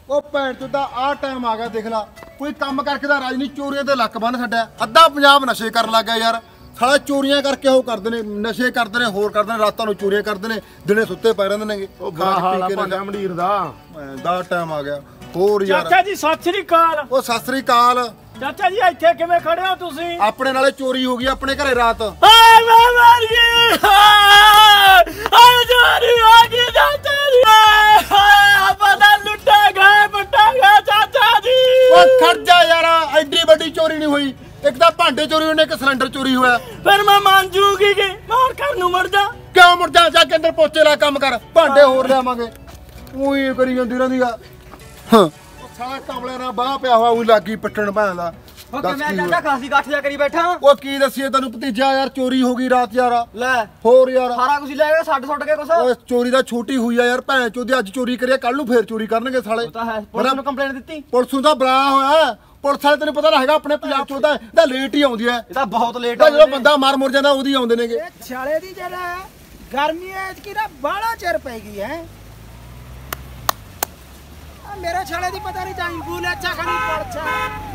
ਉਹ ਭੈਣ ਚੋਦਾ ਆਹ ਟਾਈਮ ਆ ਗਿਆ ਦੇਖ ਲਾ ਕੋਈ ਕੰਮ ਕਰਕੇ ਦਾ ਰਾਜ ਨਹੀਂ ਚੋਰੀਆਂ ਤੇ ਲੱਕ ਬੰਨ ਛੱਡਿਆ ਅੱਧਾ ਪੰਜਾਬ ਨਸ਼ੇ ਕਰਨ ਲੱਗ ਗਿਆ ਯਾਰ ਸਾਲਾ ਚੋਰੀਆਂ ਕਰਕੇ ਉਹ ਕਰਦੇ ਨੇ ਨਸ਼ੇ ਕਰਦੇ ਨੇ ਹੋਰ ਕਰਦੇ ਨੇ ਰਾਤਾਂ ਨੂੰ ਚੋਰੀਆਂ ਕਰਦੇ ਨੇ ਦਿਨੇ ਸੁੱਤੇ ਪੈ ਰਹਿੰਦੇ ਨੇਗੇ ਉਹ ਬੁਰਾ ਹਾਲ ਆ ਭਾਂਡਾ ਮੰਡੀਰ ਦਾ ਟਾਈਮ ਆ ਗਿਆ ਹੋਰ ਯਾਰ ਚਾਚਾ ਜੀ ਸਤਿ ਸ੍ਰੀ ਅਕਾਲ। ਉਹ ਸਤਿ ਸ੍ਰੀ ਅਕਾਲ ਚਾਚਾ ਜੀ ਇੱਥੇ ਕਿਵੇਂ ਖੜੇ ਹੋ ਤੁਸੀਂ? ਆਪਣੇ ਨਾਲੇ ਚੋਰੀ ਹੋ ਗਈ ਆਪਣੇ ਘਰੇ ਰਾਤ ਹਾਏ ਮੈਂ ਮਰ ਗਈ ਹਾਏ ਚੋਰੀ ਹੋ ਗਈ ਚਾਚਾ ਜੀ ਹਾਏ ਪਤਾ ਲੁੱਟਾ ਚਾਚਾ ਜੀ। ਉਹ ਖੜ ਜਾ ਯਾਰ ਐਡੀ ਵੱਡੀ ਚੋਰੀ ਨਹੀਂ ਹੋਈ ਇੱਕ ਤਾਂ ਭਾਂਡੇ ਚੋਰੀ ਹੋਏ ਨੇ ਇੱਕ ਸਿਲੰਡਰ ਚੋਰੀ ਹੋਇਆ ਫਿਰ ਮੈਂ ਮੰਨ ਜੂਗੀ ਕਿ ਮਾਰ ਘਰ ਨੂੰ ਮਰ ਜਾ। ਕਿਉਂ ਮੁੜ ਜਾ ਕੇ ਅੰਦਰ ਪੋਚੇ ਲਾ ਕੰਮ ਕਰ ਭਾਂਡੇ ਹੋਰ ਲਿਆਵਾਂਗੇ ਉਹੀ ਕਰੀ ਜਾਂਦੀ ਰਹਿੰਦੀ ਆ ਹਾਂ ਸਾਲਾ ਕਮਲੇ ਨਾਲ ਬਾਹ ਪਿਆ ਹੋਇਆ ਉਹ ਲੱਗੀ ਪੱਟਣ ਭਾਂਦਾ ਉਹ ਕਿਵੇਂ ਜਾਂਦਾ ਖਾਸੀ ਗੱਠ ਜਾ ਕਰੀ ਬੈਠਾ ਉਹ ਕੀ ਦੱਸੀਏ ਤੈਨੂੰ ਭਤੀਜਾ ਯਾਰ ਚੋਰੀ ਹੋ ਗਈ ਰਾਤ ਯਾਰ ਲੈ ਹੋਰ ਯਾਰ ਸਾਰਾ ਕੁਝ ਲੈ ਗਏ ਸੁੱਟ ਕੇ ਕੁਛ ਓਏ ਚੋਰੀ ਦਾ ਛੋਟੀ ਹੋਈ ਆ ਯਾਰ ਭੈਣ ਚੋਦੀ ਅੱਜ ਚੋਰੀ ਕਰਿਆ ਕੱਲ ਨੂੰ ਫੇਰ ਚੋਰੀ ਕਰਨਗੇ ਸਾਲੇ ਉਹ ਤਾਂ ਹੈ ਪੁਲਿਸ ਨੂੰ ਕੰਪਲੇਂਟ ਦਿੱਤੀ ਪੁਲਿਸ ਨੂੰ ਤਾਂ ਬੁਲਾਇਆ ਹੋਇਆ ਪੁਲਿਸ ਵਾਲੇ ਤੈਨੂੰ ਪਤਾ ਹੈਗਾ ਆਪਣੇ ਪੰਜਾਬ ਚੋਂ ਤਾਂ ਇਹਦਾ ਲੇਟ ਹੀ ਆਉਂਦੀ ਹੈ ਇਹ ਤਾਂ ਬਹੁਤ ਲੇਟ ਤਾਂ ਜਦੋਂ ਬੰਦਾ ਮਰ ਮੁਰ ਜਾਂਦਾ ਉਹਦੀ ਆਉਂਦੇ ਨੇਗੇ ਛਾਲੇ ਦੀ ਜਿਹੜਾ ਗਰਮੀਆਂ ਚ ਕੀ ਨਾ ਬਾਹਲਾ ਚਿਰ ਪੈ ਗਈ ਹੈ ਆ ਮੇਰੇ ਛਾਲੇ ਦੀ ਪਤਾ ਨਹੀਂ ਚਾਹੀ ਬੂਲੇ ਅੱਛਾ ਖਾਣੀ ਪੜਛਾ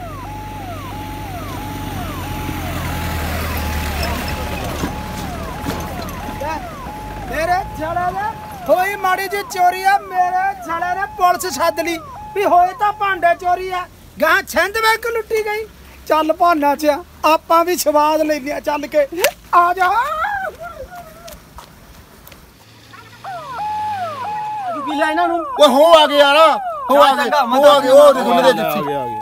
ਮੇਰੇ ਛਾਲੇ ਨੇ ਹੋਈ ਮਾੜੀ ਜੀ ਚੋਰੀ ਆ ਮੇਰੇ ਛਾਲੇ ਨੇ ਪੁਲਿਸ ਸੱਦ ਲਈ ਵੀ ਹੋਏ ਤਾਂ ਭਾਂਡੇ ਚੋਰੀ ਆ ਗਾਂ ਛਿੰਦ ਬੈਂਕ ਲੁੱਟੀ ਗਈ ਚੱਲ ਭਾਨਾ ਚ ਆਪਾਂ ਵੀ ਸਵਾਦ ਲੈਨੇ ਆ ਚੱਲ ਕੇ ਆ ਜਾ ਤੂੰ ਕੀ ਲੈ ਇਹਨਾਂ ਨੂੰ ਓਏ ਹੋ ਆ ਗਏ ਯਾਰ ਹੋ ਆ ਗਏ ਉਹ ਦੇਖੋ ਮੇਰੇ ਜੱਸੀ ਆ ਗਿਆ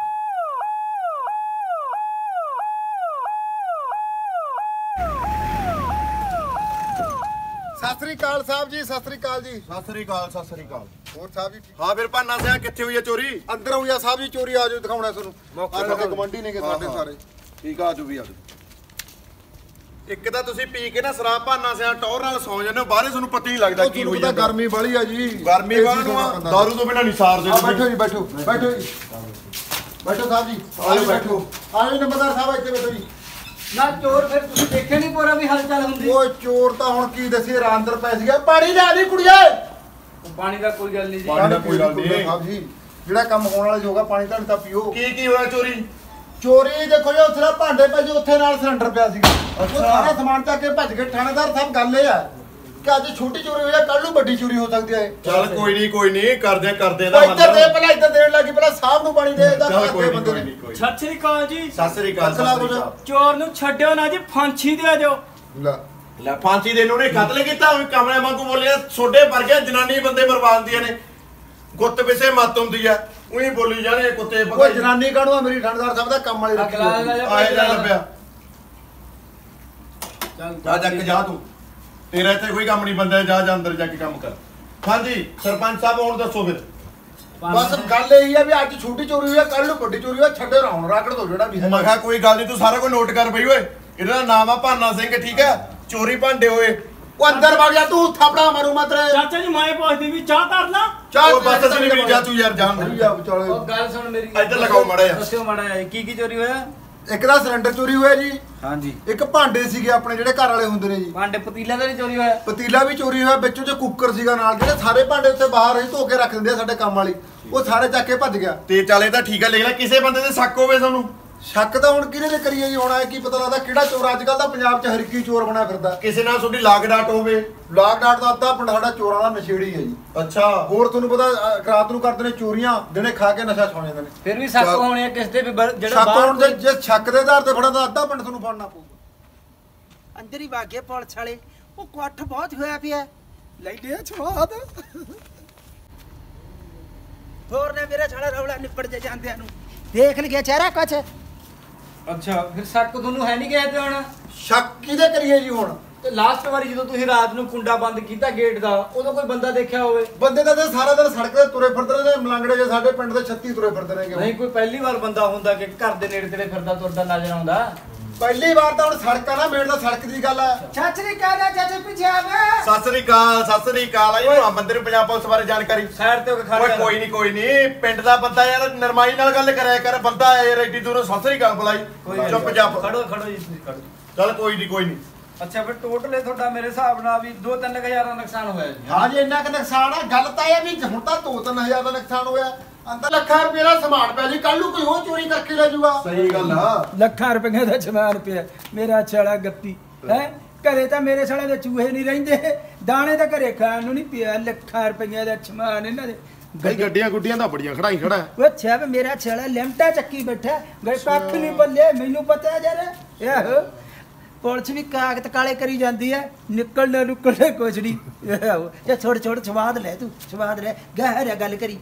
ਸਤਿ ਸ੍ਰੀ ਅਕਾਲ ਸਾਹਿਬ ਜੀ ਸਤਿ ਸ੍ਰੀ ਅਕਾਲ ਜੀ ਸਤਿ ਸ੍ਰੀ ਅਕਾਲ ਹੋਰ ਸਾਹਿਬ ਜੀ ਠੀਕ ਹਾਂ ਫਿਰ ਭਾਨਾ ਸਿਆ ਕਿੱਥੇ ਹੋਈ ਆ ਚੋਰੀ ਅੰਦਰ ਹੋਈ ਆ ਸਾਹਿਬ ਜੀ ਚੋਰੀ ਆ ਜਾਓ ਦਿਖਾਉਣਾ ਤੁਹਾਨੂੰ ਸਾਡੇ ਗਵੰਡੀ ਨੇਗੇ ਸਾਡੇ ਸਾਰੇ ਠੀਕ ਆ ਜੂ ਵੀ ਆ ਇੱਕ ਤਾਂ ਤੁਸੀਂ ਪੀ ਕੇ ਨਾ ਸ਼ਰਾਬ ਭਾਨਾ ਸਿਆ ਟੌਰ ਨਾਲ ਸੌ ਜਾਂਦੇ ਹੋ ਬਾਹਰੇ ਤੁਹਾਨੂੰ ਪਤਾ ਹੀ ਲੱਗਦਾ ਕੀ ਹੋਈ ਜਾਂਦਾ ਗਰਮੀ ਵਾਲੀ ਆ ਜੀ ਗਰਮੀ ਵਾਲੀ ਆ ਦਾਰੂ ਤੋਂ ਬਿਨਾਂ ਨਹੀਂ ਸਾਰਦੇ ਬੈਠੋ ਜੀ ਬੈਠੋ ਬੈਠੋ ਜੀ ਬੈਠੋ ਸਾਹਿਬ ਜੀ ਆਜੋ ਬੈਠੋ ਆਜੋ ਨੰਬਰਦਾਰ ਸਾਹਿਬ ਇੱਥੇ ਬੈਠੋ ਜੀ ਨਾ ਚੋਰ ਫਿਰ ਤੁਸੀਂ ਦੇਖਿਆ ਨਹੀਂ ਪੂਰਾ ਵੀ ਹਲਚਲ ਹੁੰਦੀ ਓਏ ਚੋਰ ਤਾਂ ਹੁਣ ਕੀ ਦੱਸੀਏ ਰਾਤ ਅੰਦਰ ਪੈ ਸੀਗਾ ਪਾਣੀ ਲਿਆ ਦੀ ਕੁੜੀਏ ਪਾਣੀ ਦਾ ਕੋਈ ਗੱਲ ਨਹੀਂ ਜੀ ਪਾਣੀ ਦਾ ਕੋਈ ਗੱਲ ਨਹੀਂ ਸਾਹਿਬ ਜੀ ਜਿਹੜਾ ਕੰਮ ਹੋਣ ਵਾਲਾ ਹੋਗਾ ਪਾਣੀ ਤਾਂ ਤਾਂ ਪੀਓ ਕੀ ਹੋਇਆ ਚੋਰੀ ਚੋਰੀ ਦੇਖੋ ਜੀ ਉੱਥੇ ਨਾ ਭਾਂਡੇ ਪੈ ਜੀ ਉੱਥੇ ਨਾਲ ਸਿਲੰਡਰ ਪਿਆ ਸੀਗਾ ਉਹ ਸਾਰਾ ਸਮਾਨ ਚੱਕ ਕੇ ਭੱਜ ਗਏ ਥਾਣੇਦਾਰ ਸਾਹਿਬ ਗੱਲ ਇਹ ਆ ਕਿ ਅੱਜ ਛੋਟੀ ਚੋਰੀ ਹੋਈ ਆ ਕੱਲ ਨੂੰ ਵੱਡੀ ਚੋਰੀ ਹੋ ਸਕਦੀ ਹੈ ਚੱਲ ਕੋਈ ਨਹੀਂ ਕਰਦੇ ਦਾ ਇੱਧਰ ਦੇ ਪਹਿਲਾਂ ਇੱਧਰ ਦੇਣ ਲੱਗੀ ਪਹਿਲਾਂ ਸਾਹਿਬ ਨੂੰ ਪਾਣੀ ਦੇ ਇਹਦਾ ਕੋਈ ਬੰਦੇ ਨਹੀਂ ਨੇ ਸਤਿ ਸ੍ਰੀ ਅਕਾਲ ਜੀ। ਸਤਿ ਸ੍ਰੀ ਅਕਾਲ ਚੋਰ ਨੂੰ ਛੱਡਿਓ ਨਾ ਜੀ ਫਾਂਸੀ ਦੇ ਦਿਓ। ਲੈ ਫਾਂਸੀ ਦੇ ਨੂੰ ਨੇ ਕਤਲ ਕੀਤਾ ਉਹ ਕਮਲੇ ਵਾਂਗੂ ਬੋਲਿਆ ਛੋਡੇ ਪਰ ਗਿਆ ਜਨਾਨੀ ਬੰਦੇ ਬਰਬਾਦਦੀਆਂ ਨੇ ਗੁੱਤ ਵਿਸੇ ਮੱਤ ਹੁੰਦੀ ਆ ਉਹੀ ਬੋਲੀ ਜਾਣੇ ਕੁੱਤੇ ਓਏ ਜਨਾਨੀ ਕਾਹਨੂੰ ਆ ਮੇਰੀ ਥਾਣੇਦਾਰ ਸਾਹਿਬ ਦਾ ਕੰਮ ਵਾਲੀ ਰੱਖੀ ਆਏ ਜਾ ਲੱਭਿਆ ਜਾ ਜਾ ਤੂੰ ਤੇਰਾ ਇੱਥੇ ਕੋਈ ਕੰਮ ਨਹੀਂ ਬੰਦਾ ਜਾ ਅੰਦਰ ਜਾ ਕੇ ਕੰਮ ਕਰ ਹਾਂਜੀ ਸਰਪੰਚ ਸਾਹਿਬ ਹੁਣ ਦੱਸੋ ਫਿਰ ਬਸ ਗੱਲ ਇਹੀ ਆ ਵੀ ਅੱਜ ਛੋਟੀ ਚੋਰੀ ਹੋਈ ਆ ਕੱਲ ਨੂੰ ਵੱਡੀ ਚੋਰੀ ਹੋਈ ਆ ਛੱਡੇ ਰਾਉਣ ਰਾਕੜ ਦੋ ਜਿਹੜਾ ਵੀ ਹੈ ਮੈਂ ਕਿਹਾ ਕੋਈ ਗੱਲ ਨਹੀਂ ਤੂੰ ਸਾਰਾ ਕੁਝ ਨੋਟ ਕਰ ਬਈ ਓਏ ਇਹਦਾ ਨਾਮ ਆ ਭਾਨਾ ਸਿੰਘ ਠੀਕ ਹੈ ਚੋਰੀ ਭਾਂਡੇ ਹੋਏ ਉਹ ਅੰਦਰ ਵਗ ਜਾ ਤੂੰ ਥਾਪੜਾ ਮਾਰੂ ਮਤ ਰੇ ਚਾਚਾ ਜੀ ਮੈਂ ਪੁੱਛਦੀ ਵੀ ਚਾਹ ਧਰ ਲਾ। ਉਹ ਬਸ ਅਸੀਂ ਵੀ ਜਾ ਤੂੰ ਯਾਰ ਜਾਣ ਜਾ ਵਿਚਾਲੇ ਉਹ ਗੱਲ ਸੁਣ ਮੇਰੀ ਇੱਧਰ ਲਗਾਓ ਮਾੜਾ ਜਿਹਾ ਦੱਸਿਓ ਮਾੜਾ ਜਿਹਾ ਕੀ ਚੋਰੀ ਹੋਇਆ? ਇੱਕ ਦਾ ਸਿਲੰਡਰ ਚੋਰੀ ਹੋਇਆ ਜੀ ਹਾਂਜੀ ਇੱਕ ਭਾਂਡੇ ਸੀਗੇ ਆਪਣੇ ਜਿਹੜੇ ਘਰ ਵਾਲੇ ਹੁੰਦੇ ਨੇ ਜੀ ਭਾਂਡੇ ਪਤੀਲਾ ਦਾ ਨਹੀਂ ਚੋਰੀ ਹੋਇਆ? ਪਤੀਲਾ ਵੀ ਚੋਰੀ ਹੋਇਆ ਵਿੱਚੋਂ ਜੇ ਕੁੱਕਰ ਸੀਗਾ ਨਾਲ ਜਿਹੜੇ ਸਾਰੇ ਭਾਂਡੇ ਉੱਥੇ ਬਾਹਰ ਹੀ ਧੋ ਕੇ ਰੱਖ ਦਿੰਦੇ ਆ ਸਾਡੇ ਕੰਮ ਵਾਲੀ ਉਹ ਸਾਰੇ ਚੱਕ ਕੇ ਭੱਜ ਗਿਆ ਤੇ ਚੱਲ ਇਹ ਤਾਂ ਠੀਕ ਹੈ ਲਿਖ ਲੈ ਕਿਸੇ ਬੰਦੇ ਦੇ ਸ਼ੱਕ ਹੋਵੇ ਸਾਨੂੰ ਸ਼ੱਕ ਤਾਂ ਹੁਣ ਕਿਹਨੇ ਤੇ ਕਰੀਏ ਜੀ ਹੁਣ ਕੀ ਪਤਾ ਲੱਗਦਾ ਕਿਹੜਾ ਚੋਰ ਅੱਜ ਕੱਲ ਦਾ ਪੰਜਾਬ 'ਚ ਹਰਕੀ ਚੋਰ ਬਣਿਆ ਫਿਰਦਾ ਕਿਸੇ ਨਾਲ ਤੁਹਾਡੀ ਲਾਗ ਡਾਟ ਹੋਵੇ ਲਾਕ ਡਾਟ ਦਾ ਅੱਧਾ ਪਿੰਡ ਸਾਡਾ ਚੋਰਾਂ ਦਾ ਨਸ਼ੇੜੀ ਹੈ ਜੀ ਅੱਛਾ ਹੋਰ ਤੁਹਾਨੂੰ ਪਤਾ ਰਾਤ ਨੂੰ ਕਰਦੇ ਨੇ ਚੋਰੀਆਂ ਦਿਨੇ ਖਾ ਕੇ ਨਸ਼ਾ ਛਾਉ ਜਾਂਦੇ ਨੇ ਫਿਰ ਵੀ ਸ਼ੱਕ ਹੋਣੇ ਆ ਕਿਸ ਤੇ ਵੀ ਜਿਹੜੇ ਸ਼ੱਕ ਹੋਣ ਬਾਹਰ ਜੇ ਸ਼ੱਕ ਦੇ ਆਧਾਰ ਤੇ ਫੜਾ ਤਾਂ ਅੱਧਾ ਪਿੰਡ ਤੁਹਾਨੂੰ ਫੜਨਾ ਪਊਗਾ ਅੰਦਰ ਹੀ ਵਾਗੇ ਪੁਲਿਸ ਵਾਲੇ ਉਹ ਕੁੱਠ ਬਹੁਤ ਹੋਇਆ ਪਿਆ ਲੈਂਦੇ ਆ ਸਵਾਦ ਹੋਰ ਨੇ ਮੇਰੇ ਛਾਲਾ ਰੌਲਾ ਨਿਪੜ ਜੇ ਜਾਂਦਿਆਂ ਨੂੰ ਦੇਖ ਲਿਆ ਚਿਹਰਾ ਕੁਛ ਅੱਛਾ ਫਿਰ ਸ਼ੱਕ ਤੁਹਾਨੂੰ ਹੈ ਨਹੀਂ ਕਿਸੇ ਤੇ ਹੁਣ? ਸ਼ੱਕ ਕਿਹਦੇ ਕਰੀਏ ਜੀ ਹੁਣ ਤੇ ਲਾਸਟ ਵਾਰੀ ਜਦੋਂ ਤੁਸੀਂ ਰਾਤ ਨੂੰ ਕੁੰਡਾ ਬੰਦ ਕੀਤਾ ਗੇਟ ਦਾ ਉਦੋਂ ਕੋਈ ਬੰਦਾ ਦੇਖਿਆ ਹੋਵੇ? ਬੰਦੇ ਤਾਂ ਸਾਰਾ ਦਿਨ ਸੜਕ ਤੇ ਤੁਰੇ ਫਿਰਦੇ ਨੇ ਮਲੰਗੜੇ ਜੇ ਸਾਡੇ ਪਿੰਡ ਦੇ 36 ਤੁਰੇ ਫਿਰਦੇ ਨੇ ਨਹੀਂ ਕੋਈ ਪਹਿਲੀ ਵਾਰ ਬੰਦਾ ਹੁੰਦਾ ਕਿ ਘਰ ਦੇ ਨੇੜੇ ਤੇੜੇ ਫਿਰਦਾ ਤੁਰਦਾ ਨਜ਼ਰ ਆਉਂਦਾ? ਪਹਿਲੀ ਵਾਰ ਤਾਂ ਹੁਣ ਸੜਕਾਂ ਨਾ ਮੇੜ ਦਾ ਸੜਕ ਦੀ ਗੱਲ ਆ ਚਾਚਰੀ ਕਹਿੰਦਾ ਚਾਚੇ ਪਿੱਛੇ ਆਵੇ ਸਤਿ ਸ੍ਰੀ ਅਕਾਲ ਆਈ ਹੁਣ ਬੰਦੇ ਨੂੰ ਪੰਜਾਬ ਪੁਲਿਸ ਬਾਰੇ ਜਾਣਕਾਰੀ ਸਾਈਡ ਤੇ ਹੋ ਕੇ ਖੜ ਓਏ ਜਾ। ਕੋਈ ਨਹੀਂ ਪਿੰਡ ਦਾ ਬੰਦਾ ਯਾਰ ਨਰਮਾਈ ਨਾਲ ਗੱਲ ਕਰਿਆ ਕਰ ਬੰਦਾ ਆਇਆ ਯਾਰ ਐਡੀ ਦੂਰੋਂ ਸਤਿ ਸ੍ਰੀ ਅਕਾਲ ਬੁਲਾਈ ਚੁੱਪ ਚਾਪ ਖੜੋ ਜੀ ਤੁਸੀਂ ਖੜੋ। ਚੱਲ ਕੋਈ ਨਹੀਂ ਅੱਛਾ ਫਿਰ ਟੋਟਲ ਇਹ ਤੁਹਾਡਾ ਮੇਰੇ ਹਿਸਾਬ ਨਾਲ ਵੀ 2-3000 ਦਾ ਨੁਕਸਾਨ ਹੋਇਆ ਜੀ। ਹਾਂ ਜੀ ਇੰਨਾ ਕੁ ਨੁਕਸਾਨ ਆ। ਗੱਲ ਤਾਂ ਇਹ ਵੀ ਹੁਣ ਤਾਂ 2-3000 ਦਾ ਨੁਕਸਾਨ ਹੋਇਆ। ਅੰਦਰ ਲੱਖਾਂ ਰੁਪਏ ਦਾ ਸਮਾਨ ਪਿਆ ਜੀ, ਕੱਲ ਨੂੰ ਕੋਈ ਹੋਰ ਚੋਰੀ ਕਰਕੇ ਲੈ ਜਾਊਗਾ। ਸਹੀ ਗੱਲ ਆ। ਲੱਖਾਂ ਰੁਪਏ ਦਾ ਸਮਾਨ ਪਿਆ। ਮੇਰਾ ਛਾਲਾ ਗੱਪੀ ਹੈ ਘਰੇ ਤਾਂ ਮੇਰੇ ਸਾਲੇ ਦੇ ਚੂਹੇ ਨਹੀਂ ਰਹਿੰਦੇ, ਦਾਣੇ ਤਾਂ ਘਰੇ ਖਾਣ ਨੂੰ ਨਹੀਂ ਪਿਆ। ਲੱਖਾਂ ਰੁਪਏ ਦਾ ਸਮਾਨ ਇਹਨਾਂ ਦੇ ਬਈ ਗੱਡੀਆਂ ਗੁੱਡੀਆਂ ਤਾਂ ਬੜੀਆਂ ਖੜਾਈ ਖੜਾ। ਉਹ ਅੱਛਾ ਵੀ ਮੇਰਾ ਛਾਲਾ ਲਿਮਟਾ ਚੱਕੀ ਬੈਠਾ, ਗਏ ਕੱਖ ਨਹੀਂ ਬੱਲੇ। ਮੈਨੂੰ ਪਤਾ ਯਾਰ ਆਹੋ ਪੁਲਿਸ ਵੀ ਕਾਗਜ਼ ਕਾਲੇ ਕਰੀ ਜਾਂਦੀ ਹੈ, ਨਿਕਲਣਾ ਨੁਕਲਣਾ ਕੁਛ ਨਹੀਂ। ਆਹੋ ਜੇ ਛੋੜ ਛੋੜ ਸਵਾਦ ਲੈ, ਤੂੰ ਸਵਾਦ ਲੈ, ਗਹਿਰ ਗੱਲ ਕਰੀ।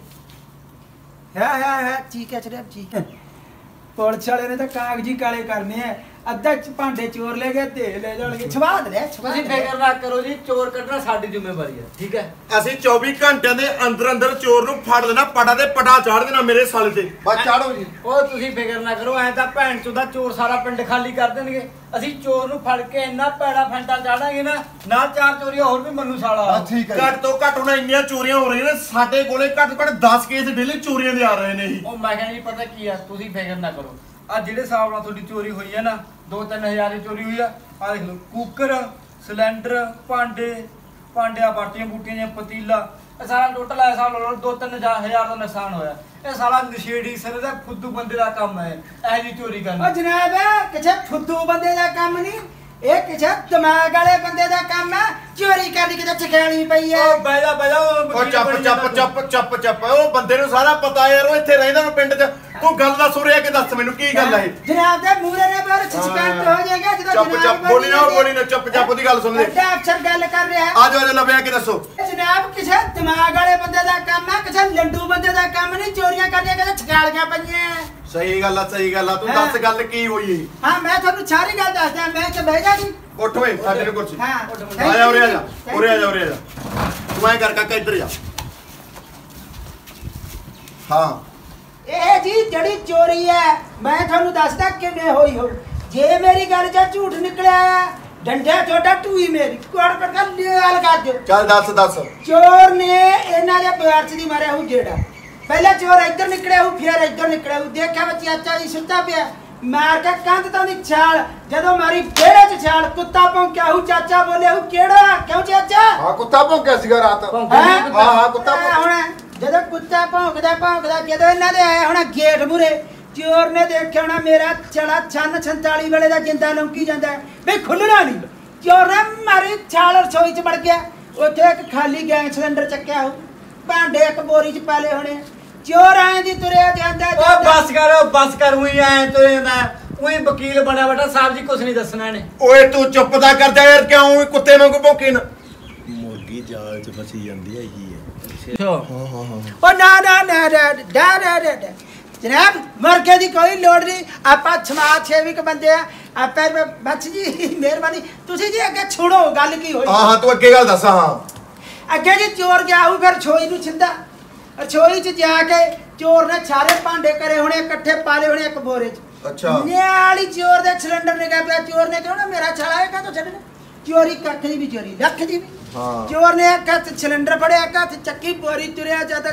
ਹਾਂ ਠੀਕ ਹੈ ਚਲੇ ਠੀਕ ਹੈ। ਪੁਲਿਸ ਵਾਲੇ ਨੇ ਤਾਂ ਕਾਗਜ਼ੀ ਕਾਲੇ ਕਰਨੇ ਆ। ਅੱਧਾ ਭਾਂਡੇ ਚੋਰ ਲੈ ਗਏ ਤੇ ਲੈ ਜਾਣਗੇ। ਸਵਾਦ ਲੈ ਤੁਸੀਂ ਫਿਕਰ ਨਾ ਕਰੋ ਜੀ, ਚੋਰ ਕੱਢਣਾ ਸਾਡੀ ਜ਼ਿੰਮੇਵਾਰੀ ਹੈ, ਠੀਕ ਹੈ। ਅਸੀਂ 24 ਘੰਟਿਆਂ ਦੇ ਅੰਦਰ ਚੋਰ ਨੂੰ ਫੜ ਲੈਣਾ, ਪਟਾ ਤੇ ਪਟਾ ਚਾੜ ਦੇਣਾ ਮੇਰੇ ਸਾਲੇ ਤੇ। ਬਸ ਚਾੜੋ ਜੀ। ਉਹ ਤੁਸੀਂ ਫਿਕਰ ਨਾ ਕਰੋ, ਐ ਤਾਂ ਭੈਣ ਚੋਦਾ ਚੋਰ ਸਾਰਾ ਪਿੰਡ ਖਾਲੀ ਕਰ ਦੇਣਗੇ। ਅਸੀਂ ਚੋਰ ਨੂੰ ਫੜ ਕੇ ਇੰਨਾ ਪੈੜਾ ਫੈਂਟਾ ਚਾੜਾਂਗੇ ਨਾ, ਨਾਲ 4 ਚੋਰੀਆਂ ਹੋਰ ਵੀ ਮੰਨੂ ਸਾਲਾ। ਬਸ ਠੀਕ ਹੈ ਜੀ। ਘੱਟ ਤੋਂ ਘੱਟ ਉਹਨਾਂ ਇੰਨੀਆਂ ਚੋਰੀਆਂ ਹੋ ਰਹੀਆਂ ਨੇ ਸਾਡੇ ਕੋਲੇ, ਘੱਟ ਤੋਂ ਘੱਟ 10 ਕੇਸ ਡੇਲੀ ਚੋਰੀਆਂ ਦੇ ਆ ਰਹੇ ਨੇ ਜੀ। ਉਹ ਮੈਂ ਕਹਿੰਦਾ ਜੀ ਪਤਾ ਕੀ ਆ, ਤੁਸੀਂ ਫਿਕਰ ਨਾ ਕਰੋ। ਆ ਜਿਹੜੇ ਹਿਸਾਬ ਨਾਲ ਤੁਹਾਡੀ ਚੋਰੀ ਹੋਈ ਹੈ ਨਾ, 2-3000 ਦੀ ਚੋਰੀ ਹੋਈ ਆ। ਆ ਦੇਖ ਲਓ ਕੁੱਕਰ, ਸਿਲੰਡਰ, ਭਾਂਡਿਆਂ ਬਾਟੀਆਂ ਬੂਟੀਆਂ ਜਾਂ ਪਤੀਲਾ, ਇਹ ਸਾਰਾ ਟੋਟਲ ਐਸਾ ਲਾ ਲਓ 2-3000 ਦਾ ਨੁਕਸਾਨ ਹੋਇਆ। ਇਹ ਸਾਲਾ ਨਸ਼ੇੜੀ ਸਿਰ ਦਾ ਫੁੱਦੂ ਬੰਦੇ ਦਾ ਕੰਮ ਹੈ ਇਹ ਜੀ ਚੋਰੀ ਕਰਨਾ। ਉਹ ਜਨਾਬ ਕਿਸੇ ਫੁੱਦੂ ਬੰਦੇ ਦਾ ਕੰਮ ਨਹੀਂ, ਇਹ ਕਿਸੇ ਦਿਮਾਗ ਵਾਲੇ ਬੰਦੇ ਦਾ ਕੰਮ ਹੈ। ਚੋਰੀ ਕਰਨੀ ਕਿਤੇ ਠਿਕਾਣੀ ਪਈ ਹੈ। ਉਹ ਬੈਜਾ ਉਹ ਚੱਪ ਉਹ ਬੰਦੇ ਨੂੰ ਸਾਰਾ ਪਤਾ ਯਾਰ, ਉਹ ਇੱਥੇ ਰਹਿੰਦਾ ਮੈਂ ਪਿੰਡ 'ਚ। ਤੂੰ ਗੱਲ ਦੱਸ ਰਿਹਾ ਕਿ ਦੱਸ ਮੈਨੂੰ ਕੀ ਗੱਲ ਹੈ। ਜਨਾਬ ਦੇ ਮੂਹਰੇ ਨੇ ਬਾਹਰ ਸਸਪੈਂਡ ਹੋ ਜਾਏਗਾ ਜਦੋਂ ਚੱਪ ਬੋਲੀ ਨਾ ਚੱਪ ਦੀ ਗੱਲ ਸੁਣ ਲੈ। ਵੱਡਾ ਅਫਸਰ ਗੱਲ ਕਰ ਰਿਹਾ ਹੈ। ਆ ਜਾਓ ਲੱਭਿਆ ਕਿ ਦੱਸੋ। ਜਨਾਬ ਕਿਸੇ ਦਿਮਾਗ ਵਾਲੇ ਬੰਦੇ ਦਾ ਕੰਮ ਹੈ, ਕਿਸੇ ਲੰਡੂ ਬੰਦੇ ਦਾ ਕੰਮ ਨਹੀਂ। ਚੋਰੀਆਂ ਕਰਨੀਆਂ ਕਿਤੇ ਠਿਕਾਲੀਆਂ ਪਈਆਂ। ਸਹੀ ਗੱਲ ਆ। ਤੂੰ ਦੱਸ ਗੱਲ ਕੀ ਹੋਈ। ਹਾਂ ਮੈਂ ਤੁਹਾਨੂੰ ਸਾਰੀ ਗੱਲ ਦੱਸਦਾ। ਮੈਂ ਕਿ ਬਹਿ ਜਾ ਜੀ। ਉੱਠ ਓਏ ਸਾਡੇ ਨੂੰ ਕੁਰਸੀ। ਹਾਂ ਆ ਜਾ ਉਰੇ ਆ ਜਾ। ਤੂੰ ਐ ਕਰ ਕਾਕਾ ਇੱਧਰ ਜਾ। ਹਾਂ ਇਹ ਜੀ ਜਿਹੜੀ ਚੋਰੀ ਹੈ ਮੈਂ ਤੁਹਾਨੂੰ ਦੱਸਦਾ ਕਿਵੇਂ ਹੋਈ ਹੋ। ਜੇ ਮੇਰੀ ਗੱਲ 'ਚ ਝੂਠ ਨਿਕਲਿਆ ਡੰਡਾ ਛੋਟਾ ਟੂਈ ਮੇਰੀ ਕੋੜ ਕੋੜ ਕਰ ਲਿਆ ਲਗਾ ਦਿਓ। ਚੱਲ ਦੱਸ। ਚੋਰ ਨੇ ਇਹਨਾਂ ਦੇ ਬਾਰਚ ਦੀ ਮਾਰਿਆ ਹੂ ਜਿਹੜਾ ਪਹਿਲਾਂ ਚੋਰ ਇੱਧਰ ਨਿਕਲਿਆ ਹੂ, ਫਿਰ ਇੱਧਰ ਨਿਕਲਿਆ ਹੂ। ਦੇਖਿਆ ਬੱਚੀ ਚਾਚਾ ਜੀ ਸੁੱਤਾ ਪਿਆ, ਮਾਰ ਕੇ ਕੰਧ ਤੋਂ ਦੀ ਛਾਲ। ਜਦੋਂ ਮਾਰੀ ਵਿਹੜੇ 'ਚ ਛਾਲ, ਕੁੱਤਾ ਭੌਂਕਿਆ ਹੂ। ਚਾਚਾ ਬੋਲਿਆ ਹੂ ਕਿਹੜਾ ਕਿਉਂ ਚਾਚਾ? ਹਾਂ ਕੁੱਤਾ ਭੌਂਕਿਆ ਸੀਗਾ ਰਾਤ। ਹਾਂ ਕੁੱਤਾ ਹੁਣ ਜਦੋਂ ਕੁੱਤਾ ਭੌਂਕਦਾ ਜਦੋਂ ਇਹਨਾਂ ਦੇ ਆਇਆ ਹੋਣਾ ਗੇਟ ਮੂਰੇ, ਚੋਰ ਨੇ ਦੇਖਿਆ ਹੋਣਾ ਮੇਰਾ ਛੜਾ ਛੰਨ 46 ਵੇਲੇ ਦਾ ਜਿੰਦਾ ਲੰਕੀ ਜਾਂਦਾ ਵੀ ਖੁੱਲਣਾ ਨਹੀਂ। ਚੋਰ ਨੇ ਮਾਰੀ ਛਾਲ ਰਸੋਈ 'ਚ ਵੜ ਗਿਆ। ਉੱਥੇ ਇੱਕ ਖਾਲੀ ਗੈਸ ਸਿਲੰਡਰ ਚੱਕਿਆ ਹੋ, ਭਾਂਡੇ ਇੱਕ ਬੋਰੀ 'ਚ ਪਾ ਲਏ ਹੋਣੇ। ਚੋਰ ਆਏ ਦੀ ਤੁਰਿਆ ਜਾਂਦਾ। ਉਹ ਬਸ ਕਰ ਉਹੀ ਐ ਤੁਰੇ ਜਾਂਦਾ। ਉਹੀ ਵਕੀਲ ਬਣਿਆ ਬੇਟਾ ਸਾਹਿਬ ਜੀ, ਕੁਝ ਨਹੀਂ ਦੱਸਣਾ ਇਹਨੇ। ਓਏ ਤੂੰ ਚੁੱਪ ਤਾਂ ਕਰ ਜਾ ਯਾਰ, ਕਿਉਂ ਕੁੱਤੇ ਵਾਂਗੂ ਭੌਂਕੀ ਨਾ। ਮੁਰਗੀ ਜਾਲ 'ਚ ਫਸੀ ਜਾਂਦੀ ਹੈਗੀ ਹੈ। ਉਹ ਨਾ ਜਨਾਬ ਮਰਕੇ ਦੀ ਕੋਈ ਲੋੜ ਨਹੀਂ। ਆਪਾਂ ਸਮਾਜ ਸੇਵਕ ਬੰਦੇ ਆ। ਆਪਾਂ ਬੱਚ ਜੀ ਮਿਹਰਬਾਨੀ ਤੁਸੀਂ ਜੀ ਅੱਗੇ ਛੋੜੋ ਗੱਲ ਕੀ ਹੋਈ। ਹਾਂ ਤੂੰ ਅੱਗੇ ਗੱਲ ਦੱਸ। ਹਾਂ ਅੱਗੇ ਜੀ ਚੋਰ ਗਿਆ ਹੋਊ, ਫਿਰ ਰਸੋਈ ਨੂੰ ਛਿੰਦਾ। ਰਸੋਈ 'ਚ ਜਾ ਕੇ ਚੋਰ ਨੇ ਸਾਰੇ ਭਾਂਡੇ ਕਰੇ ਹੋਣੇ, ਇਕੱਠੇ ਪਾਲੇ ਹੋਣੇ ਇੱਕ ਬੋਰੇ 'ਚ। ਅੱਛਾ ਨਿਆਲੀ ਚੋਰ ਦੇ ਸਿਲੰਡਰ ਨਿਕਾ ਪਿਆ। ਚੋਰ ਨੇ ਕਿਹਾ ਨਾ ਮੇਰਾ ਛਾਲਾ ਹੈ ਕਾ ਛੱਡਣਾ। ਚੋਰੀ ਕੱਖ ਦੀ ਵੀ ਚੋਰੀ, ਲੱਖ ਦੀ ਵੀ। ਚੋਰ ਨੇ ਇੱਕ ਹੱਥ ਸਿਲੰਡਰ ਫੜਿਆ, ਇੱਕ ਹੱਥ ਚੱਕੀ ਬੋਰੀ ਤੁਰਿਆ ਜਾਂਦਾ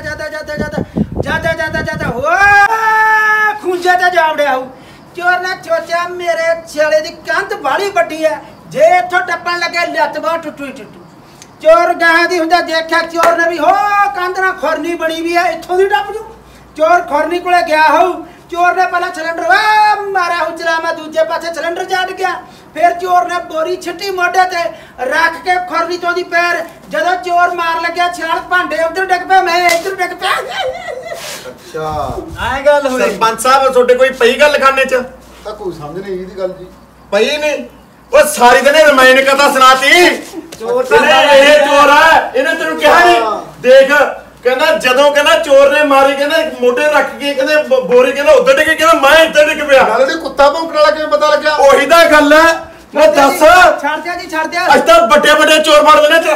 ਹੋ ਖੂੰਜੇ ਤੇ ਜਾਵੜਿਆ ਹੋ। ਚੋਰ ਨੇ ਸੋਚਿਆ ਮੇਰੇ ਛਾਲੇ ਦੀ ਕੰਧ ਬਾਹਲੀ ਵੱਡੀ ਹੈ, ਜੇ ਇੱਥੋਂ ਟੱਪਣ ਲੱਗੇ ਲੱਤ ਬਾਹ ਟੁੱਟੂ। ਚੋਰ ਗਾਹਾਂ ਦੀ ਹੁੰਦਾ ਦੇਖਿਆ ਚੋਰ ਨੇ ਵੀ ਹੋ ਕੰਧ ਨਾਲ ਖੁਰਨੀ ਬਣੀ ਵੀ ਹੈ, ਇੱਥੋਂ ਦੀ ਟੱਪ ਜੂ। ਚੋਰ ਖੁਰਨੀ ਕੋਲੇ ਗਿਆ ਹੋਊ। ਚੋਰ ਨੇ ਪਹਿਲਾਂ ਸਿਲੰਡਰ ਮਾਰਿਆ ਉਚਲਾਵਾ, ਦੂਜੇ ਪਾਸੇ ਸਿਲੰਡਰ ਚੜ ਗਿਆ। ਫਿਰ ਚੋਰ ਨੇ ਬੋਰੀ ਛੱਟੀ ਮੋਢੇ ਤੇ ਰੱਖ ਕੇ ਖੁਰਨੀ ਤੋਂ ਦੀ ਪੈਰ। ਜਦੋਂ ਚੋਰ ਮਾਰ ਲੱਗਿਆ ਛਾਲ, ਭਾਂਡੇ ਉਧਰ ਡਿੱਗ ਪਏ, ਮੈਂ ਇੱਧਰ ਡਿੱਗ ਪਿਆ। ਅੱਛਾ ਐ ਗੱਲ ਹੋਈ। ਸਰਪੰਚ ਸਾਹਿਬ ਤੁਹਾਡੇ ਕੋਈ ਪਈ ਗੱਲ ਖਾਨੇ 'ਚ? ਤਾਂ ਕੋਈ ਸਮਝ ਨਹੀਂ ਇਹਦੀ ਗੱਲ ਜੀ। ਪਈ ਨਹੀਂ। ਉਹ ਸਾਰੀ ਦਿਨੇ ਰਮਾਇਣ ਕਥਾ ਸੁਣਾਤੀ। ਚੋਰ ਤਾਂ ਇਹ ਚੋਰ ਆ, ਇਹਨੇ ਤੈਨੂੰ ਕਿਹਾ ਨਹੀਂ। ਦੇਖ ਕਹਿੰਦਾ ਜਦੋਂ ਚੋਰ ਨੇ ਮਾਰੀ, ਕਹਿੰਦਾ ਮੋਢੇ ਰੱਖ ਕੇ ਕਹਿੰਦੇ ਬੋਰੀ, ਕਹਿੰਦਾ ਉੱਧਰ ਡਿੱਗ, ਕਹਿੰਦਾ ਮੈਂ ਇੱਧਰ ਡਿੱਗ ਪਿਆ। ਨਾਲੇ ਕੁੱਤਾ ਭੌਂਕਣ ਵਾਲਾ ਕਿਵੇਂ ਪਤਾ ਲੱਗਿਆ? ਉਹੀ ਤਾਂ ਗੱਲ ਹੈ। ਮੈਂ ਦੱਸ ਛੱਡ ਦਿਆ ਜੀ, ਛੱਡ ਦਿਆ। ਅੱਜ ਤਾਂ ਵੱਡੇ ਚੋਰ ਫੜਦੇ ਨੇ।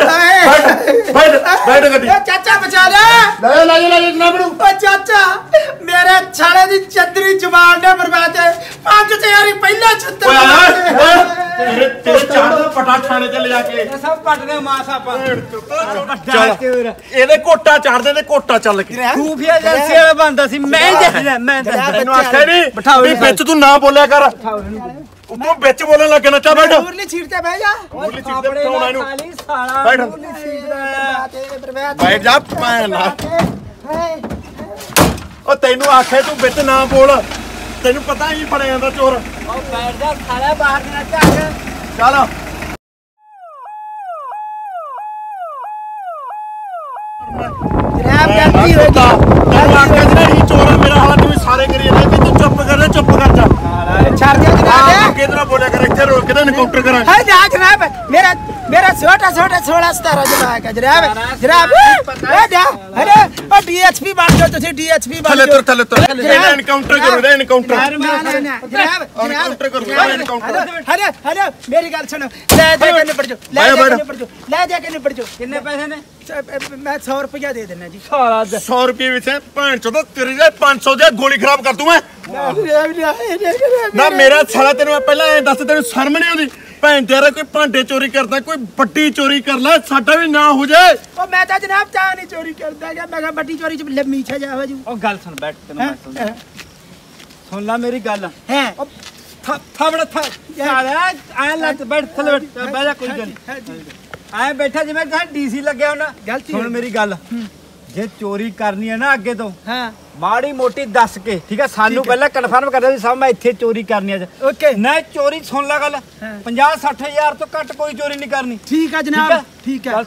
ਬੈਠ ਗੱਡੀ। ਚਾਚਾ ਬਚਾ ਲੈ ਲੈ ਜਨਾਬ ਨੂੰ। ਓ ਚਾਚਾ ਮੇਰੇ ਛਾਲੇ ਦੀ ਚੰਦਰੀ ਜ਼ਬਾਨ ਨੇ ਬਰਬਾਦ 5 ਤਿਆਰੀ ਪਹਿਲਾਂ ਛੱਤਰ। ਤੇਰੇ ਚਾਰ ਦਾ ਪਟਾ ਥਾਣੇ ਤੇ ਲਿਜਾ ਕੇ ਇਹ ਸਭ ਪੱਟਦੇ ਮਾਸ ਆਪਾਂ। ਚੱਲ ਇਹਦੇ ਕੋਟਾ ਚੜਦੇ ਤੇ ਕੋਟਾ ਚੱਲ ਕੇ ਖੂਫੀਆ ਏਜੰਸੀ ਵਾਲਾ ਬੰਦਾ ਸੀ। ਮੈਂ ਤੈਨੂੰ ਆਖਿਆ ਨਹੀਂ ਵੀ ਵਿੱਚ ਤੂੰ ਨਾ ਬੋਲਿਆ ਕਰ। ਤੂੰ ਵਿੱਚ ਬੋਲਣ ਲੱਗੇ ਨਾ ਚਾ ਬੈਠ ਮੂਰਲੀ ਸੀਟ ਤੇ ਬਹਿ ਜਾ ਮੂਰਲੀ ਸੀਟ ਤੇ ਬਿਠਾਉਣਾ ਇਹਨੂੰ ਖਾਲੀ ਸਾਲਾ ਬੈਠ। ਮੂਰਲੀ ਸੀਟ ਤੇ ਬਰਬਾਦ ਬੈਠ ਜਾ ਭੈਣ ਨਾਲ ਹਾਏ ਉਹ ਤੈਨੂੰ ਆਖੇ ਤੂੰ ਵਿੱਚ ਨਾ ਬੋਲ ਤੈਨੂੰ ਪਤਾ ਹੀ ਫੜਿਆ ਜਾਂਦਾ ਚੋਰ ਉਹ ਬੈਠ ਜਾ ਸਾਲਾ ਬਾਹਰ ਨਾ ਝਾਕ ਚੱਲ ਜਨਾਬ ਗਲਤੀ ਹੋ ਗਈ ਤੈਨੂੰ ਆਖਿਆ ਜਿਹੜਾ ਇਹ ਚੋਰ ਆ ਮੇਰਾ ਹਾਲ ਤੂੰ ਸਾਰੇ ਕਰੀ ਜਾਂਦਾ ਵੀ ਤੂੰ ਚੁੱਪ ਕਰ ਜਾ ਚੁੱਪ ਕਰ ਜਾ ਛੱਡ ਜਾ ਜਨਾਬ ਕਿਧਰ ਬੋਲਿਆ ਕਰ ਇੱਥੇ ਰੋਕ ਕੇ ਤਾਂ ਐਨਕਾਊਂਟਰ ਕਰਾਂ ਹਾਏ ਨਾ ਜਨਾਬ ਮੇਰਾ ਛੋਟਾ 16 17 ਜਵਾਕ ਹੈ ਜਨਾਬ ਇਹ ਜਾ ਅਰੇ ਉਹ ਡੀਐਸਪੀ ਬਣ ਜਾਓ ਤੁਸੀਂ ਡੀਐਸਪੀ ਬਣ ਥੱਲੇ ਜਾਓ ਤੁਰ ਇਹਦਾ ਐਨਕਾਊਂਟਰ ਕਰੋ ਇਹਦਾ ਐਨਕਾਊਂਟਰ ਨਾ ਜਨਾਬ ਐਨਕਾਊਂਟਰ ਕਰੋ ਇਹਦਾ ਐਨਕਾਊਂਟਰ ਹਲੇ ਮੇਰੀ ਗੱਲ ਸੁਣੋ ਲੈ ਜਾ ਕੇ ਨਿਪਟ ਜਾਓ ਲੈ ਜਾ ਕੇ ਨਿਪਟ ਜਾਓ ਕਿੰਨੇ ਪੈਸੇ ਨੇ ਮੈਂ 100 ਰੁਪਇਆ ਦੇ ਦੇਣਾ ਜੀ ਸਾਲਾ 100 ਰੁਪਏ ਵਿੱਚ ਭੈਣ ਚੋਦਾ ਤੇਰੀ ਦੇ 500 ਦੀ ਗੋਲੀ ਖਰਾਬ ਕਰ ਦੂੰ ਮੈਂ ਨਾ ਮੇਰਾ ਸਾਲਾ ਤੈਨੂੰ ਮੈਂ ਪਹਿਲਾਂ ਐਂ ਦੱਸ ਤੈਨੂੰ ਸ਼ਰਮ ਨਹੀਂ ਆਉਂਦੀ ਭੈਣ ਤੇਰਾ ਕੋਈ ਭਾਂਡੇ ਚੋਰੀ ਕਰਦਾ ਕੋਈ ਵੱਡੀ ਚੋਰੀ ਕਰ ਲੈ ਸਾਡਾ ਵੀ ਨਾ ਹੋ ਜਾਏ ਉਹ ਮੈਂ ਤਾਂ ਜਨਾਬ ਚਾਹ ਨਹੀਂ ਚੋਰੀ ਕਰਦਾ ਗਿਆ ਮੈਂ ਕਿਹਾ ਵੱਡੀ ਚੋਰੀ ਚ ਲੰਮੀ ਛਾ ਜਾ ਹੋ ਜੂ ਉਹ ਗੱਲ ਸੁਣ ਬੈਠ ਤੈਨੂੰ ਮੈਂ ਸਮਝਾਉਂਦਾ। ਸੁਣ ਲੈ ਮੇਰੀ ਗੱਲ ਹੈ ਥਾਵੜਾ ਸਾਲਾ ਐ ਲੱਤ ਬੈਠ ਥੱਲੇ ਬੈਠ ਬਹਿ ਜਾ ਕੋਈ ਗੱਲ ਨੀ। ਐ ਬੈਠਾ ਜਿਵੇਂ ਕਹਾਂ ਡੀਸੀ ਲੱਗਿਆ ਹੋਣਾ ਗਲਤੀ ਸੁਣ ਮੇਰੀ ਗੱਲ ਜੇ ਚੋਰੀ ਕਰਨੀ ਹੈ ਨਾ ਅੱਗੇ ਤੋਂ ਹਾਂ ਮਾੜੀ ਮੋਟੀ ਦੱਸ ਕੇ ਠੀਕ ਹੈ ਸਾਨੂੰ ਪਹਿਲਾਂ ਕਨਫਰਮ ਕਰ ਦੇ ਵੀ ਸਾਹਿਬ ਮੈਂ ਇੱਥੇ ਚੋਰੀ ਕਰਨੀ ਹੈ ਓਕੇ ਨਾ ਚੋਰੀ ਸੁਣ ਲੈ ਗੱਲ 50-60 ਹਜ਼ਾਰ ਤੋਂ ਘੱਟ ਕੋਈ ਚੋਰੀ ਨਹੀਂ ਕਰਨੀ ਠੀਕ ਹੈ ਜਨਾਬ ਠੀਕ ਹੈ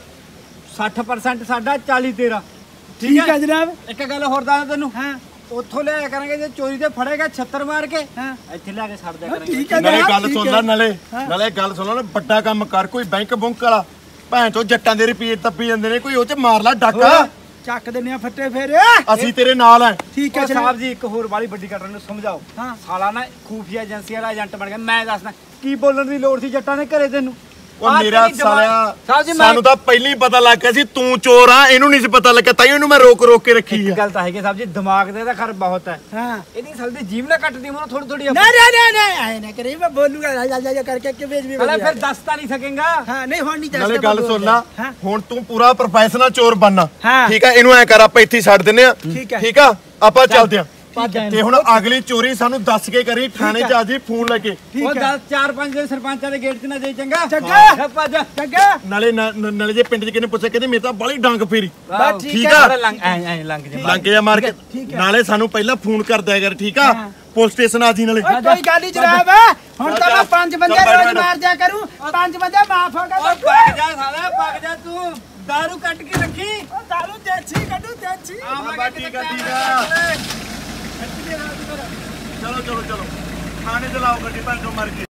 60% ਸਾਡਾ 40 ਤੇਰਾ ਠੀਕ ਹੈ ਜਨਾਬ ਇੱਕ ਗੱਲ ਹੋਰ ਦੱਸ ਤੈਨੂੰ ਹਾਂ ਉੱਥੋਂ ਲਿਆ ਕਰਾਂਗੇ ਜੇ ਚੋਰੀ ਤੇ ਫੜੇਗਾ 76 ਮਾਰ ਕੇ ਹਾਂ ਇੱਥੇ ਲਿਆ ਕੇ ਛੱਡ ਦਿਆ ਕਰਾਂਗੇ ਠੀਕ ਹੈ ਨਾਲੇ ਜਨਾਬ ਗੱਲ ਸੁਣ ਲੈ ਨਾਲੇ ਗੱਲ ਸੁਣ ਲੈ ਵੱਡਾ ਕੰਮ ਕਰ ਕੋਈ ਬੈਂਕ ਬੁੰਕ ਵਾਲਾ ਭੈਣ ਚੋ ਜੱਟਾਂ ਦੇ ਰੁਪਏ ਤੱਪੀ ਜਾਂਦੇ ਨੇ ਕੋਈ ਉਹ ਚ ਮਾਰ ਲੈ ਡਾਕਾ ਚੱਕ ਦਿੰਨੇ ਆ ਫੱਟੇ ਫੇਰ ਅਸੀਂ ਤੇਰੇ ਨਾਲ ਆ ਠੀਕ ਹੈ ਉਹ ਜਨਾਬ ਸਾਹਿਬ ਜੀ ਇੱਕ ਹੋਰ ਵਾਲੀ ਵੱਡੀ ਘਟਨਾ ਨੂੰ ਸਮਝਾਓ ਹਾਂ। ਸਾਲਾ ਨਾ ਖੂਫੀਆ ਏਜੰਸੀ ਵਾਲਾ ਏਜੰਟ ਬਣ ਗਿਆ ਮੈਂ ਦੱਸਦਾ ਕੀ ਬੋਲਣ ਦੀ ਲੋੜ ਸੀ ਜੱਟਾਂ ਨੇ ਘਰੇ ਤੈਨੂੰ ਉਹ ਮੇਰਾ ਸਾਲਿਆ ਸਾਹਿਬ ਜੀ ਮੈਂ ਸਾਨੂੰ ਤਾਂ ਪਹਿਲਾਂ ਹੀ ਪਤਾ ਲੱਗ ਗਿਆ ਸੀ ਤੂੰ ਚੋਰ ਆ ਇਹਨੂੰ ਨਹੀਂ ਸੀ ਪਤਾ ਲੱਗਿਆ ਤਾਂ ਇਹਨੂੰ ਮੈਂ ਰੋਕ ਕੇ ਰੱਖੀ ਇੱਕ ਆ ਗੱਲ ਤਾਂ ਹੈਗੀ ਸਾਹਿਬ ਜੀ ਦਿਮਾਗ ਦੇ ਤਾਂ ਖਰ ਬਹੁਤ ਹੈ ਹਾਂ ਇਹਦੀ ਸਾਲ ਦੀ ਜੀਵ ਨਾ ਕੱਟਦੀ ਮੋਂ ਥੋੜੀ ਥੋੜੀ ਨਾ ਨਾ ਨਾ ਨਾ ਆਏ ਨਾ ਕਰੀ ਮੈਂ ਬੋਲੂਗਾ ਜਾ ਕਰਕੇ ਕਿ ਵੇਚ ਵੀ ਅਲੇ ਫਿਰ ਦੱਸ ਤਾਂ ਨਹੀਂ ਸਕੇਗਾ ਹਾਂ ਨਹੀਂ ਹੁਣ ਨਹੀਂ ਨਾਲੇ ਗੱਲ ਸੁਣ ਲਾ ਹਾਂ ਹੁਣ ਤੂੰ ਪੂਰਾ ਪ੍ਰੋਫੈਸ਼ਨਲ ਚੋਰ ਬਣਨਾ ਹਾਂ। ਠੀਕ ਆ ਇਹਨੂੰ ਐ ਕਰ ਆਪਾਂ ਇੱਥੇ ਹੀ ਛੱਡ ਦਿੰਨੇ ਆ ਠੀਕ ਹੈ। ਠੀਕ ਆ ਆਪਾਂ ਚੱਲਦੇ ਆ ਭੱਜ ਜਾ ਤੇ ਹੁਣ ਅਗਲੀ ਚੋਰੀ ਸਾਨੂੰ ਦੱਸ ਕੇ ਕਰੀ ਥਾਣੇ 'ਚ ਆ ਜੀ ਫੋਨ ਲੈ ਕੇ ਠੀਕ ਉਹ ਹੈ 10-4-5 ਦਿਨ ਸਰਪੰਚਾਂ ਦੇ ਗੇਟ 'ਚ ਨਾ ਜਾਈ ਚੰਗਾ ਚੰਗਾ। ਭੱਜ ਚੰਗਾ ਨਾਲੇ ਜੇ ਪਿੰਡ 'ਚ ਕਿਨੇ ਪੁੱਛਿਆ ਕਹਿੰਦੇ ਮੇਰੇ ਤਾਂ ਬਾਲੀ ਡੰਗ ਫੇਰੀ ਬਸ ਠੀਕ ਠੀਕ ਹੈ। ਆ ਲੰਘ ਐ ਲੰਘ ਜਾ ਲੰਗ ਜਾ ਮਾਰ ਕੇ ਠੀਕ ਹੈ। ਨਾਲੇ ਸਾਨੂੰ ਪਹਿਲਾਂ ਫੋਨ ਕਰ ਦਿਆ ਕਰ ਠੀਕ ਆ ਪੁਲਿਸ ਸਟੇਸ਼ਨ ਆ ਜੀ ਨਾਲੇ ਓਏ ਕੋਈ ਗੱਲ ਨਹੀਂ ਜਨਾਬ ਹੁਣ ਤਾਂ ਮੈਂ 5 ਬੰਦੇ ਚੱਲ ਰੋਜ਼ ਬੈਠ। ਮਾਰ ਦਿਆ ਕਰੂੰ 5 ਬੰਦੇ ਮਾਫ ਹੋ ਓਏ ਗਏ ਭੱਜ ਜਾ ਸਾਲਾ ਭੱਜ ਜਾ ਤੂੰ ਦਾਰੂ ਕੱਟ ਕੇ ਰੱਖੀ ਦਾਰੂ ਦੇਸੀ ਕੱਢੂ ਦੇਸੀ ਆਵਾਂਗੇ ਠੀਕ ਆ ਚਲੋ ਥਾਣੇ 'ਚ ਲਾਓ ਗੱਡੀ ਭੈਣ ਚੋ ਮਰ ਗਈ